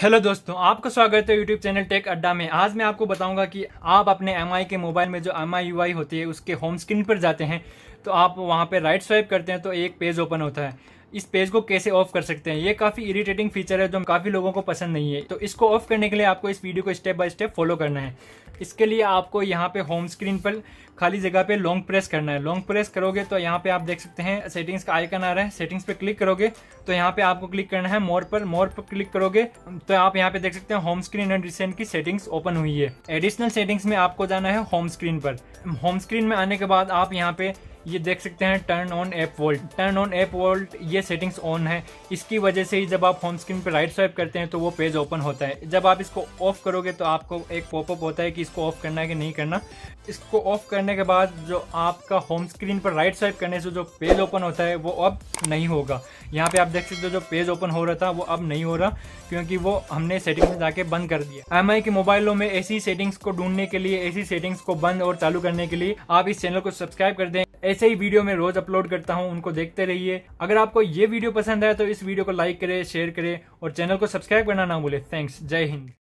Hello दोस्तों, आपका स्वागत है यूट्यूब चैनल टेक अड्डा में। आज मैं आपको बताऊंगा कि आप अपने एमआई के मोबाइल में जो एमआई यूआई होती है उसके होम स्क्रीन पर जाते हैं तो आप वहां पे राइट स्वाइप करते हैं तो एक पेज ओपन होता है। इस पेज को कैसे ऑफ कर सकते हैं, ये काफी इरिटेटिंग फीचर है जो काफी लोगों को पसंद नहीं है। तो इसको ऑफ करने के लिए आपको इस वीडियो को स्टेप बाय स्टेप फॉलो करना है। इसके लिए आपको यहाँ पे होम स्क्रीन पर खाली जगह पे लॉन्ग प्रेस करना है। लॉन्ग प्रेस करोगे तो यहाँ पे आप देख सकते हैं सेटिंग्स का आइकन आ रहा है। सेटिंग्स पे क्लिक करोगे तो यहाँ पे आपको क्लिक करना है मोर पर। मोर पर क्लिक करोगे तो आप यहाँ पे देख सकते हैं होम स्क्रीन एंड रिसेंट की सेटिंग्स ओपन हुई है। एडिशनल सेटिंग्स में आपको जाना है होम स्क्रीन पर। होम स्क्रीन में आने के बाद आप यहाँ पे ये देख सकते हैं turn on app vault. Turn on app vault ये सेटिंग्स ऑन है। इसकी वजह से ही जब आप होम स्क्रीन पर राइट स्वाइप करते हैं तो वो पेज ओपन होता है। जब आप इसको ऑफ करोगे तो आपको एक पॉपअप होता है कि इसको ऑफ करना है कि नहीं करना। इसको ऑफ करने के बाद जो आपका होम स्क्रीन पर राइट स्वाइप करने से जो पेज ओपन होता है वो अब नहीं होगा। यहाँ पे आप देख सकते हो जो पेज ओपन हो रहा था वो अब नहीं हो रहा क्योंकि वो हमने सेटिंग्स में जाके बंद कर दिया। एमआई के मोबाइलों में ऐसी सेटिंग्स को ढूंढने के लिए, ऐसी सेटिंग्स को बंद और चालू करने के लिए आप इस चैनल को सब्सक्राइब कर दें। ऐसे ही वीडियो मैं रोज अपलोड करता हूं, उनको देखते रहिए। अगर आपको ये वीडियो पसंद आया तो इस वीडियो को लाइक करें, शेयर करें और चैनल को सब्सक्राइब करना ना भूलें। थैंक्स, जय हिंद।